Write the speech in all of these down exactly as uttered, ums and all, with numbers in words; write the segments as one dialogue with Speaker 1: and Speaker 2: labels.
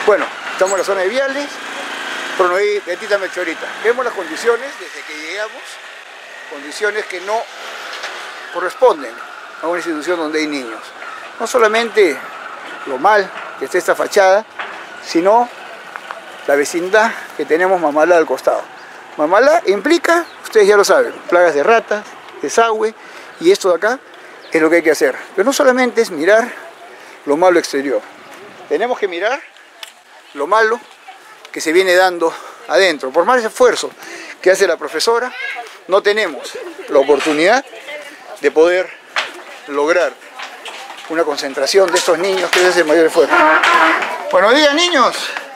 Speaker 1: Bueno, estamos en la zona de Viales, Pronoví, Betita Melchorita. Vemos las condiciones desde que llegamos, condiciones que no corresponden a una institución donde hay niños. No solamente lo mal que está esta fachada, sino la vecindad que tenemos Mamalá al costado. Mamalá implica, ustedes ya lo saben, plagas de ratas, desagüe, y esto de acá es lo que hay que hacer. Pero no solamente es mirar lo malo exterior, tenemos que mirar lo malo que se viene dando adentro. Por más esfuerzo que hace la profesora, no tenemos la oportunidad de poder lograr una concentración de estos niños, que es el mayor esfuerzo. Buenos días, niños.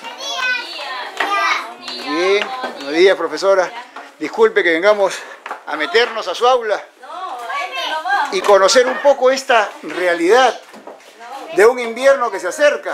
Speaker 1: Bien, buenos días, profesora. Disculpe que vengamos a meternos a su aula y conocer un poco esta realidad de un invierno que se acerca.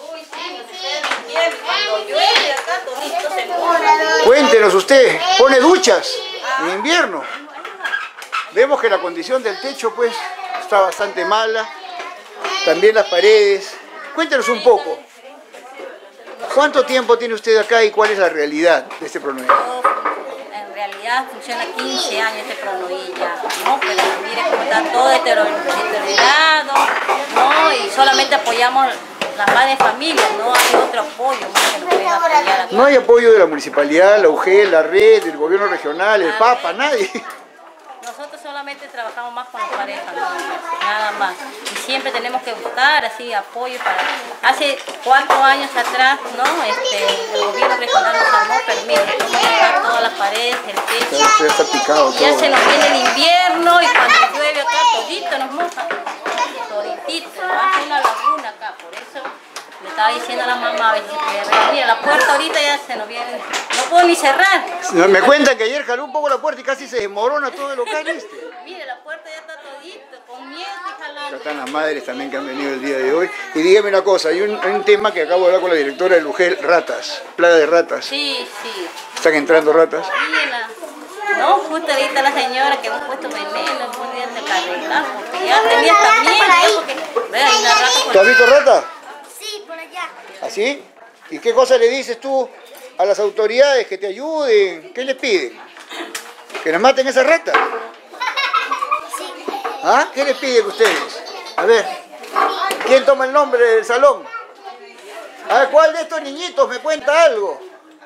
Speaker 1: Cuéntenos usted, ¿pone duchas en invierno? Vemos que la condición del techo pues está bastante mala, también las paredes. Cuéntenos un poco, ¿cuánto tiempo tiene usted acá y cuál es la realidad de este Pronoví?
Speaker 2: En realidad funciona quince años este Pronoví ya, ¿no? Pero mire cómo está todo deteriorado, ¿no? Y solamente apoyamos las madres de familia, no hay otro apoyo más que nos pueden apoyar acá.
Speaker 1: No hay apoyo de la municipalidad, la U G, la red, el gobierno regional, el Papa, nadie.
Speaker 2: Nosotros solamente trabajamos más con las parejas, ¿no? Nada más. Y siempre tenemos que buscar así apoyo para... Hace cuatro años atrás, ¿no? Este, el gobierno regional nos armó permiso, cómo dejar todas las paredes, el techo.
Speaker 1: Ya está picado todo.
Speaker 2: Ya se nos viene el invierno y cuando llueve acá todito nos moja. Toditito, hace una laguna acá, por eso le estaba diciendo a la mamá a ver si podía arreglar. Mira, la puerta ahorita ya se nos viene, no puedo ni cerrar.
Speaker 1: Me cuentan que ayer jaló un poco la puerta y casi se desmorona todo el local este.
Speaker 2: Mire, la puerta ya está todito, con miedo y jalando.
Speaker 1: Acá están las madres también que han venido el día de hoy. Y dígame una cosa, hay un, hay un tema que acabo de hablar con la directora del U G E L, ratas, plaga de ratas.
Speaker 2: Sí, sí.
Speaker 1: ¿Están entrando ratas?
Speaker 2: Mira, no, justo ahorita la señora que hemos puesto veneno, un día se carga, porque ya tenía también, porque, vea, hay una rata por...
Speaker 1: ¿Tú has visto rata?
Speaker 3: Sí, por allá.
Speaker 1: ¿Así? ¿Y qué cosa le dices tú a las autoridades que te ayuden? ¿Qué les piden? ¿Que nos maten esas ratas?
Speaker 3: Sí.
Speaker 1: ¿Ah? ¿Qué les piden ustedes? A ver, ¿quién toma el nombre del salón? A ver, ¿cuál de estos niñitos me cuenta algo?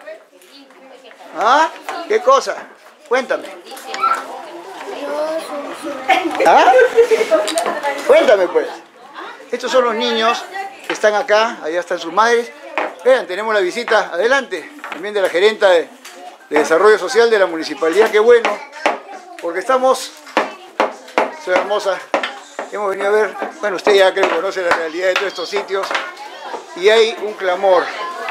Speaker 1: ¿Ah? ¿Qué cosa? Cuéntame. ¿Ah? Cuéntame pues. Estos son los niños que están acá, allá están sus madres. Vean, tenemos la visita, adelante, también de la gerenta de, de Desarrollo Social de la Municipalidad. Qué bueno, porque estamos, soy hermosa, hemos venido a ver, bueno, usted ya creo que conoce la realidad de todos estos sitios, y hay un clamor.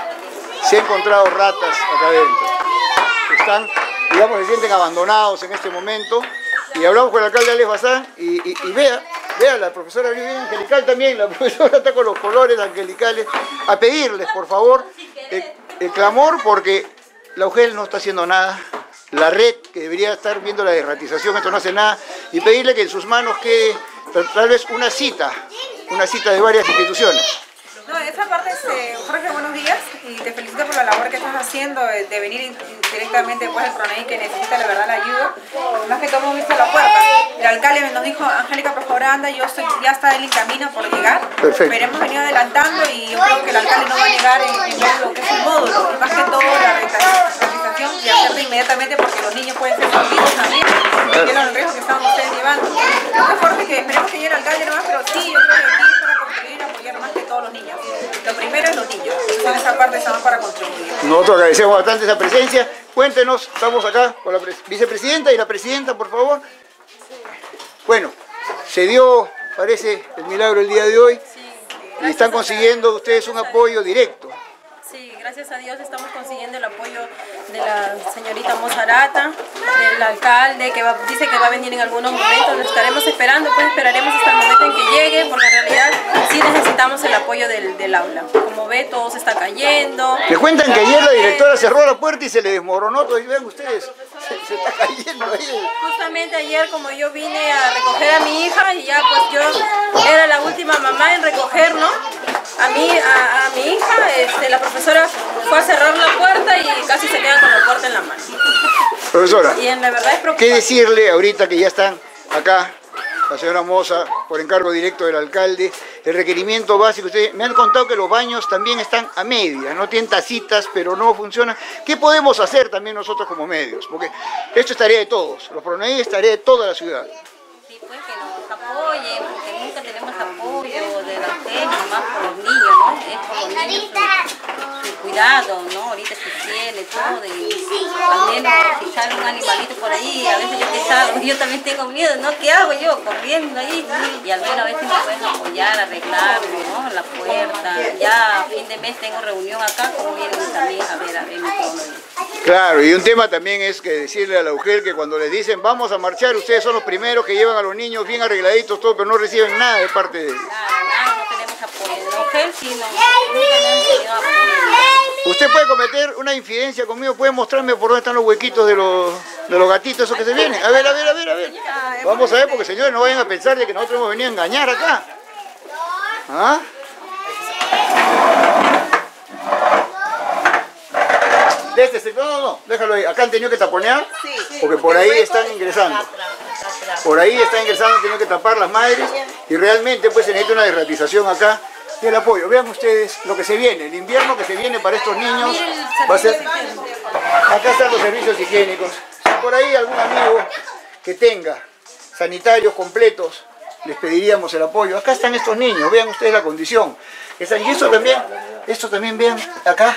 Speaker 1: Se han encontrado ratas acá adentro. Están, digamos, se sienten abandonados en este momento. Y hablamos con el alcalde Alex Bazán y, y, y vea, vea, la profesora bien angelical también, la profesora está con los colores angelicales, a pedirles, por favor, el, el clamor, porque la U G E L no está haciendo nada, la red, que debería estar viendo la derratización, esto no hace nada, y pedirle que en sus manos quede tal vez una cita, una cita de varias instituciones.
Speaker 4: No, de esa parte, este, Jorge, buenos días y te felicito por la labor que estás haciendo de, de venir directamente después del Pronoví, que necesita la verdad la ayuda. Más que todo hemos visto la puerta. El alcalde nos dijo, Angélica, por favor anda, yo estoy, ya está él en camino por llegar.
Speaker 1: Perfecto.
Speaker 4: Pero hemos venido adelantando y yo creo que el alcalde no va a llegar en, en ver lo que es el módulo. Y más que todo la realización y hacerlo inmediatamente porque los niños pueden ser sometidos también. Y es el riesgo que están ustedes llevando. Creo que Jorge, que esperemos que llegue el alcalde nomás, pero sí, yo creo que aquí es para contribuir y apoyar más que todos los niños. Lo primero es los niños, en esa parte estamos para contribuir.
Speaker 1: Nosotros agradecemos bastante esa presencia. Cuéntenos, estamos acá con la vicepresidenta y la presidenta, por favor. Bueno, se dio, parece, el milagro el día de hoy, y están consiguiendo ustedes un apoyo directo.
Speaker 5: Sí, gracias a Dios estamos consiguiendo el apoyo de la señorita Mozarata, del alcalde, que va, dice que va a venir en algunos momentos. Lo estaremos esperando, pues esperaremos hasta el momento en que llegue, porque en realidad sí necesitamos el apoyo del, del aula. Como ve, todo se está cayendo.
Speaker 1: Me cuentan que ayer la directora cerró la puerta y se le desmoronó todo. Y vean ustedes, se, se está cayendo ahí.
Speaker 5: Justamente ayer, como yo vine a recoger a mi hija, y ya pues yo era la última mamá en recoger, ¿no? A mí, a, a mi hija, este, la fue a cerrar la puerta y casi se quedan con la puerta en la mano.
Speaker 1: Profesora,
Speaker 5: Y en la verdad es preocupante.
Speaker 1: ¿qué decirle ahorita que ya están acá, la señora Moza, por encargo directo del alcalde, el requerimiento básico? Ustedes me han contado que los baños también están a medias, no tienen tacitas, pero no funcionan. ¿Qué podemos hacer también nosotros como medios? Porque esto es tarea de todos, los Pronoí es tarea de toda la ciudad.
Speaker 2: Sí, pues que nos apoyen, porque nunca tenemos apoyo de la gente, más por los niños, ¿no? Es por los niños su, su cuidado, ¿no? Ahorita se tiene todo, y al menos si sale un animalito por ahí, a veces yo que salgo, yo también tengo miedo, ¿no? ¿Qué hago yo? Corriendo ahí, y al menos a veces me pueden apoyar, arreglarlo, ¿no? La puerta, ya a fin de mes tengo reunión acá, como vienen también a ver, a ver mi problema.
Speaker 1: Claro, y un tema también es que decirle a la mujer que cuando les dicen vamos a marchar, ustedes son los primeros que llevan a los niños bien arregladitos, todo, pero no reciben nada de parte de ellos.
Speaker 2: Nada, nada, no tenemos apoyo. La mujer sí, no, nunca hemos tenido apoyo.
Speaker 1: Usted puede cometer una infidencia conmigo, puede mostrarme por dónde están los huequitos de los, de los gatitos esos que se vienen. A ver, a ver, a ver, a ver. Vamos a ver, porque señores no vayan a pensar de que nosotros hemos venido a engañar acá. ¿Ah? De este sector, no, no, no, déjalo ahí. Acá han tenido que taponear, porque por ahí están ingresando. Por ahí están ingresando, han tenido que tapar las madres, y realmente pues se necesita una desratización acá y el apoyo. Vean ustedes lo que se viene, el invierno que se viene para estos niños va a ser... Acá están los servicios higiénicos. Si por ahí algún amigo que tenga sanitarios completos, les pediríamos el apoyo. Acá están estos niños, vean ustedes la condición. Están, y esto también, esto también vean acá.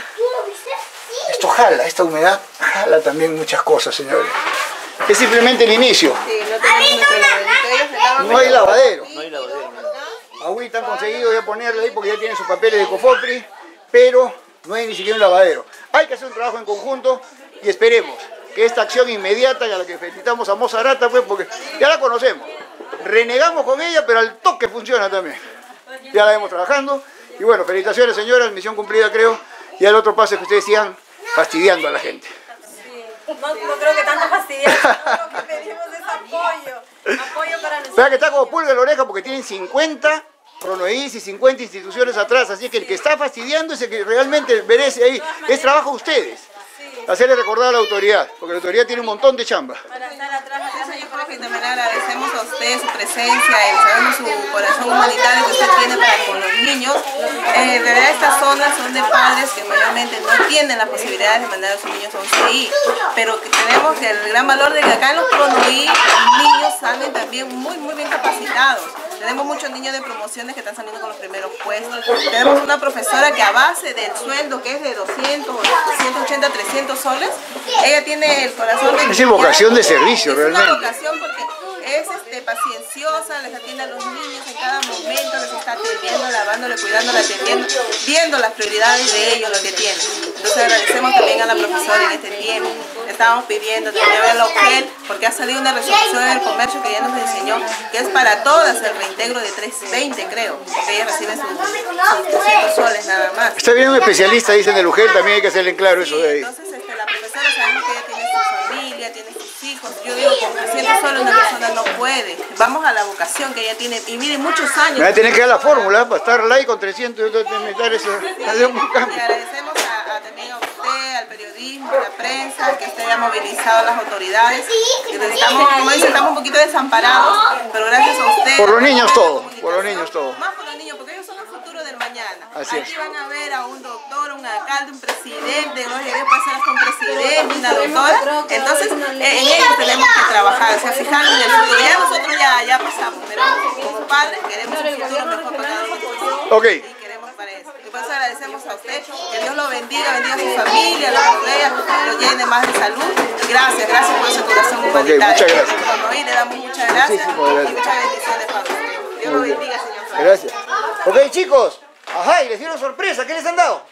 Speaker 1: Esto jala, esta humedad jala también muchas cosas, señores. Es simplemente el inicio.
Speaker 4: Sí, no tenemos nuestro lavadito, ellos se lavan.
Speaker 1: No hay lavadero. No hay lavadero. Agüita han conseguido ya ponerle ahí porque ya tienen sus papeles de COFOPRI, pero no hay ni siquiera un lavadero. Hay que hacer un trabajo en conjunto y esperemos que esta acción inmediata, y a la que felicitamos a Moza Arata, pues porque ya la conocemos. Renegamos con ella, pero al toque funciona también. Ya la vemos trabajando. Y bueno, felicitaciones señoras, misión cumplida creo. Y el otro paso es que ustedes sigan fastidiando a la gente.
Speaker 5: Sí. No, no creo que tanto fastidiar, lo que pedimos es apoyo, apoyo para nosotros.
Speaker 1: Vea que está como pulga en la oreja porque tienen cincuenta Pronoís y cincuenta instituciones atrás, así que el que está fastidiando es el que realmente merece ahí, es trabajo de ustedes. Hacerle recordar a la autoridad, porque la autoridad tiene un montón de chamba.
Speaker 5: Para estar atrás,
Speaker 4: Eso yo creo que también agradecemos a usted su presencia, el sabemos su corazón humanitario que usted tiene para con los niños. Eh, de verdad estas zonas son de padres que mayormente no tienen la posibilidad de mandar a sus niños a un C I, pero que tenemos el gran valor de que acá en los Pronoí los niños salen también muy muy bien capacitados. Tenemos muchos niños de promociones que están saliendo con los primeros puestos. Tenemos una profesora que a base del sueldo que es de doscientos, ciento ochenta, trescientos soles, ella tiene el corazón de...
Speaker 1: Es vocación de servicio,
Speaker 4: es
Speaker 1: realmente.
Speaker 4: una vocación porque es este, pacienciosa, les atiende a los niños en cada momento, les está atendiendo, lavándole, cuidándole, atendiendo, viendo las prioridades de ellos, lo que tienen. Entonces agradecemos también a la profesora en este tiempo. Estábamos pidiendo también a la O G E L, porque ha salido una resolución del comercio que ya nos enseñó que es para todas el reintegro de trescientos veinte, creo, porque ellas reciben sus, sus doscientos soles nada más.
Speaker 1: Está bien un especialista, dicen del U G E L, también hay que hacerle en claro eso de ahí.
Speaker 4: Entonces este, la profesora sabemos que ella tiene su familia, tiene sus hijos. Yo digo, con trescientos soles una persona no puede. Vamos a la vocación que ella tiene, y miren, muchos años.
Speaker 1: Me va a tener que dar la fórmula para estar ahí con trescientos, yo tengo que dar eso, hacer un
Speaker 4: Y
Speaker 1: cambio.
Speaker 4: agradecemos a, a, también a usted, al periodismo, a la prensa, que usted haya movilizado a las autoridades. Y necesitamos, como dice, estamos un poquito desamparados, pero gracias a usted.
Speaker 1: Por los niños
Speaker 4: a la
Speaker 1: todo,
Speaker 4: comunicación,
Speaker 1: por los niños todo.
Speaker 4: Más por los niños, porque ellos son el futuro del mañana.
Speaker 1: Así
Speaker 4: Aquí
Speaker 1: es.
Speaker 4: van a ver a un doctor, un alcalde, un presidente, ¿no? Ya puede ser hasta un presidente, una doctora. Entonces, eh, en ellos tenemos que trabajar, o sea, fijarnos en el futuro. Ya nosotros ya, ya pasamos, pero como padres queremos un futuro mejor para nosotros.
Speaker 1: Ok.
Speaker 4: Y queremos para eso. Y por eso agradecemos a usted, que Dios lo bendiga, bendiga a su familia, lo rodea, lo llene más de salud. Y gracias, gracias por ese corazón humanitario.
Speaker 1: muchas gracias.
Speaker 4: Bueno, hoy le damos muchas gracias
Speaker 1: Muchísimas gracias.
Speaker 4: y muchas bendiciones para usted. Dios lo bendiga, señor Frank.
Speaker 1: Gracias. Ok, chicos. Ajá, y les dieron sorpresa. ¿Qué les han dado?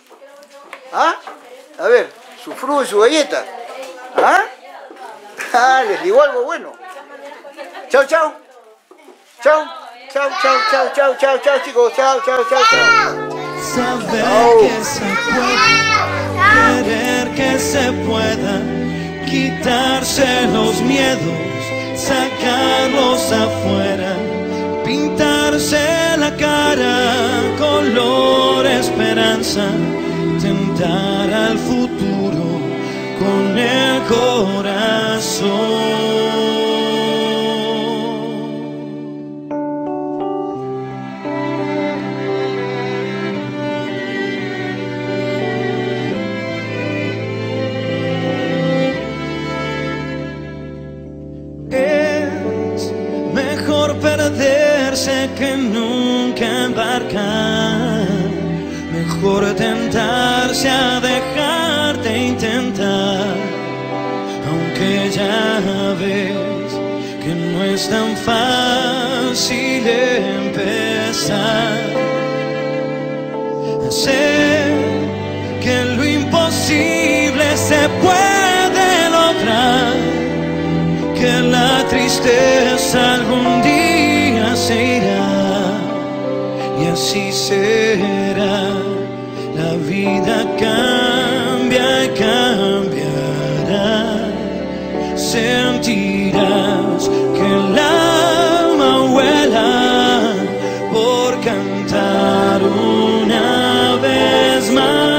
Speaker 1: ¿Ah? A ver, su fruta y su galleta. ¿Ah? Ah, les digo algo bueno. Chao, chao. Chao. Chao, chao, chao, chao, chao, chao, chicos. Chao, chao, chao, chao.
Speaker 6: Saber
Speaker 1: Chao.
Speaker 6: que se puede, querer que se pueda, quitarse los miedos, sacarlos afuera, pintarse la cara color esperanza, tentar al futuro con el corazón. Perderse que nunca embarcar, mejor tentarse a dejarte intentar, aunque ya ves que no es tan fácil empezar. Sé que lo imposible se puede lograr, que la tristeza algún día se irá y así será. La vida cambia y cambiará. Sentirás que el alma vuela por cantar una vez más.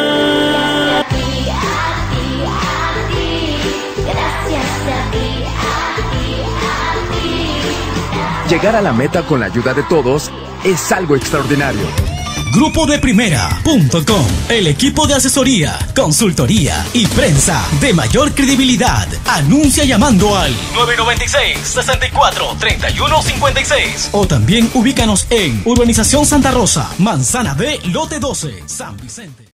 Speaker 7: Llegar a la meta con la ayuda de todos es algo extraordinario.
Speaker 8: Grupo de Primera punto com, el equipo de asesoría, consultoría y prensa de mayor credibilidad. Anuncia llamando al nueve nueve seis, seis cuatro, tres uno cinco seis o también ubícanos en Urbanización Santa Rosa, Manzana B, Lote doce, San Vicente.